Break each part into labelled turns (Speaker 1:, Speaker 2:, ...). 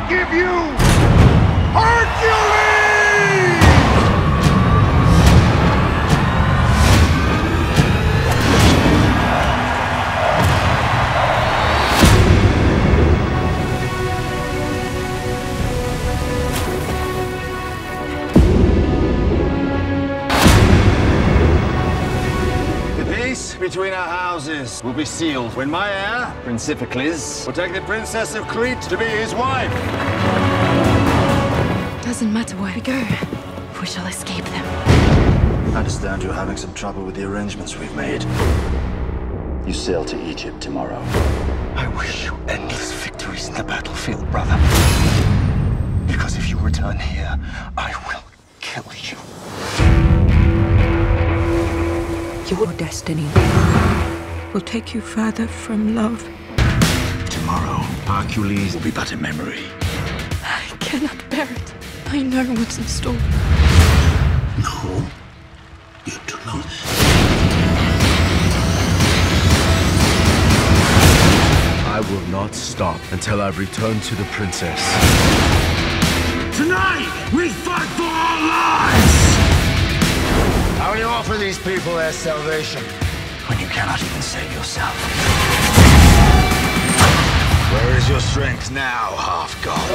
Speaker 1: give you Hercules!
Speaker 2: Between our houses will be sealed when my heir, Prince Iphicles, will take the Princess of Crete to be his wife.
Speaker 3: Doesn't matter where we go, we shall escape them.
Speaker 2: I understand you're having some trouble with the arrangements we've made. You sail to Egypt tomorrow.
Speaker 4: I wish you endless victories in the battlefield, brother. Because if you return here, I will kill you.
Speaker 5: Your destiny will take you further from love.
Speaker 4: Tomorrow, Hercules will be but a memory.
Speaker 3: I cannot bear it. I know what's in store.
Speaker 4: No, you do not.
Speaker 6: I will not stop until I've returned to the princess.
Speaker 4: Tonight, we fight for our lives!
Speaker 2: How will you offer these people their salvation?
Speaker 4: When you cannot even save yourself.
Speaker 2: Where is your strength now, half-god?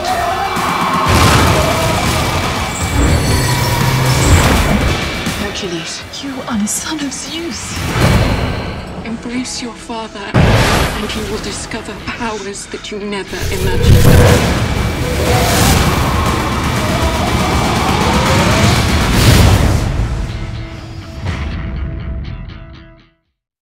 Speaker 3: Hercules, you are the son of Zeus. Embrace your father, and you will discover powers that you never imagined.